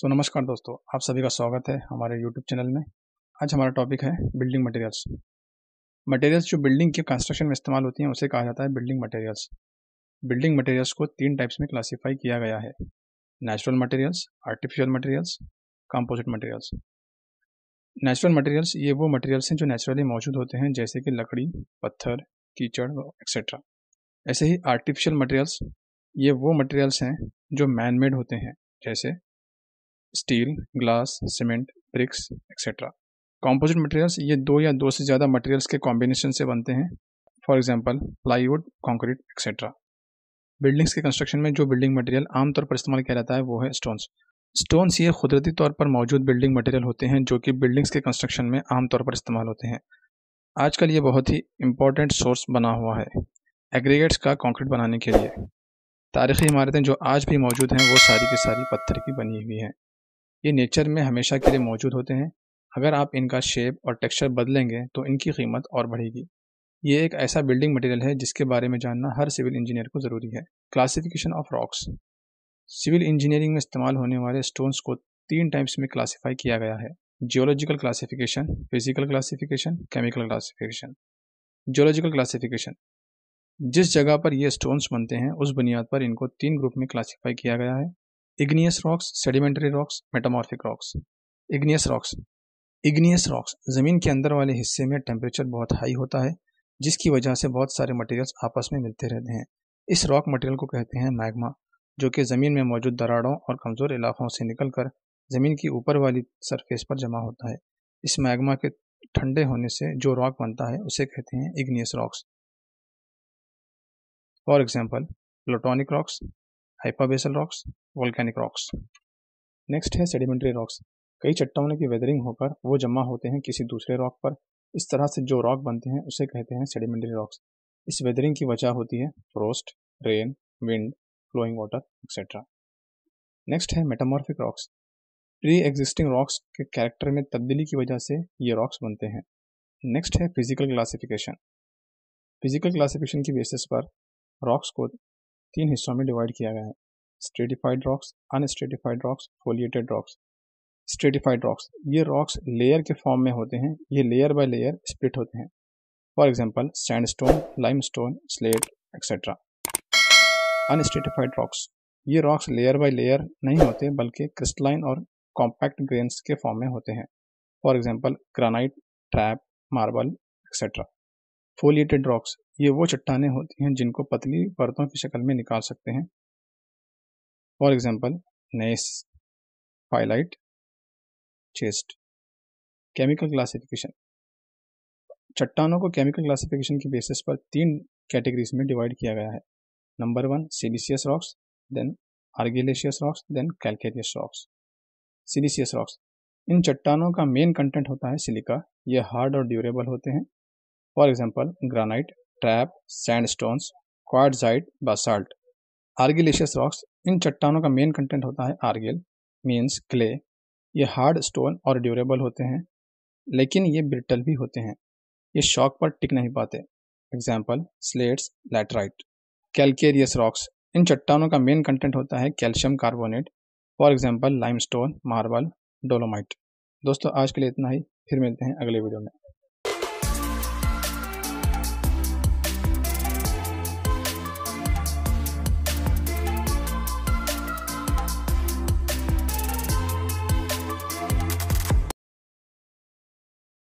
नमस्कार दोस्तों, आप सभी का स्वागत है हमारे यूट्यूब चैनल में। आज हमारा टॉपिक है बिल्डिंग मटेरियल्स। मटेरियल्स जो बिल्डिंग के कंस्ट्रक्शन में इस्तेमाल होती हैं उसे कहा जाता है बिल्डिंग मटेरियल्स। बिल्डिंग मटेरियल्स को 3 टाइप्स में क्लासीफाई किया गया है: natural materials, artificial materials, composite materials. Natural materials ये वो मटेरियल्स हैं जो नेचुरली मौजूद होते हैं, जैसे कि लकड़ी, पत्थर, कीचड़ एक्सेट्रा। ऐसे ही आर्टिफिशियल मटेरियल्स ये वो मटेरियल्स हैं जो मैन मेड होते हैं, जैसे steel, glass, cement, bricks etcetera. Composite materials ये 2 या 2 से ज़्यादा मटेरियल्स के कॉम्बिनेशन से बनते हैं, for example plywood, concrete etcetera. Buildings के कंस्ट्रक्शन में जो बिल्डिंग मटेरियल आमतौर पर इस्तेमाल किया जाता है वो है स्टोन्स। स्टोन्स ये कुदरती तौर पर मौजूद बिल्डिंग मटेरियल होते हैं जो कि बिल्डिंग्स के कंस्ट्रक्शन में आमतौर पर इस्तेमाल होते हैं। आजकल ये बहुत ही इंपॉर्टेंट सोर्स बना हुआ है एग्रीगेट्स का कंक्रीट बनाने के लिए। तारीखी इमारतें जो आज भी मौजूद हैं वो सारी की सारी पत्थर की बनी हुई हैं। ये नेचर में हमेशा के लिए मौजूद होते हैं। अगर आप इनका शेप और टेक्सचर बदलेंगे तो इनकी कीमत और बढ़ेगी। ये एक ऐसा बिल्डिंग मटेरियल है जिसके बारे में जानना हर सिविल इंजीनियर को ज़रूरी है। Classification of rocks. Civil engineering में इस्तेमाल होने वाले स्टोन्स को 3 टाइप्स में क्लासीफाई किया गया है: geological classification, physical classification, chemical classification. Geological classification, जिस जगह पर ये स्टोन्स बनते हैं उस बुनियाद पर इनको 3 ग्रुप में क्लासीफाई किया गया है: igneous rocks, sedimentary rocks, metamorphic rocks. Igneous rocks ज़मीन के अंदर वाले हिस्से में टेम्परेचर बहुत हाई होता है, जिसकी वजह से बहुत सारे मटेरियल्स आपस में मिलते रहते हैं। इस रॉक मटेरियल को कहते हैं मैग्मा, जो कि ज़मीन में मौजूद दरारों और कमज़ोर इलाकों से निकलकर ज़मीन की ऊपर वाली सरफेस पर जमा होता है। इस मैग्मा के ठंडे होने से जो रॉक बनता है उसे कहते हैं igneous rocks. For example plutonic rocks, hyperbasal rocks, volcanic rocks. Next है सेडिमेंट्री रॉक्स। कई चट्टानों की वेदरिंग होकर वो जमा होते हैं किसी दूसरे रॉक पर। इस तरह से जो रॉक बनते हैं उसे कहते हैं सेडिमेंट्री रॉक्स। इस वेदरिंग की वजह होती है frost, rain, wind, flowing water etcetera. Next है metamorphic rocks. Pre existing rocks के कैरेक्टर में तब्दीली की वजह से ये रॉक्स बनते हैं। नेक्स्ट है फिजिकल क्लासिफिकेशन। फिजिकल क्लासिफिकेशन की बेसिस पर रॉक्स को 3 हिस्सों में डिवाइड किया गया है: stratified rocks, unstratified rocks, foliated rocks. Stratified rocks ये रॉक्स लेयर के फॉर्म में होते हैं। ये लेयर बाय लेयर स्प्लिट होते हैं, for example sandstone, limestone, slate etcetera. Unstratified rocks ये रॉक्स लेयर बाय लेयर नहीं होते बल्कि क्रिस्टलाइन और कॉम्पैक्ट ग्रेन्स के फॉर्म में होते हैं, for example granite, trap, marble etcetera. Foliated rocks ये वो चट्टानें होती हैं जिनको पतली परतों की शक्ल में निकाल सकते हैं, for example gneiss, phyllite, schist. Chemical classification. चट्टानों को केमिकल क्लासिफिकेशन की बेसिस पर 3 कैटेगरीज में डिवाइड किया गया है: number 1 siliceous rocks, then argillaceous rocks, then calcareous rocks. Siliceous rocks इन चट्टानों का मेन कंटेंट होता है सिलिका। ये हार्ड और ड्यूरेबल होते हैं, for example granite, trap, sandstones, quartzite, basalt. Argillaceous rocks इन चट्टानों का मेन कंटेंट होता है आर्गिल, मीन्स क्ले। ये हार्ड स्टोन और ड्यूरेबल होते हैं, लेकिन ये ब्रिटल भी होते हैं। ये शॉक पर टिक नहीं पाते, example slates, laterite. Calcareous rocks इन चट्टानों का मेन कंटेंट होता है calcium carbonate, for example limestone, marble, dolomite. दोस्तों आज के लिए इतना ही, फिर मिलते हैं अगले वीडियो में।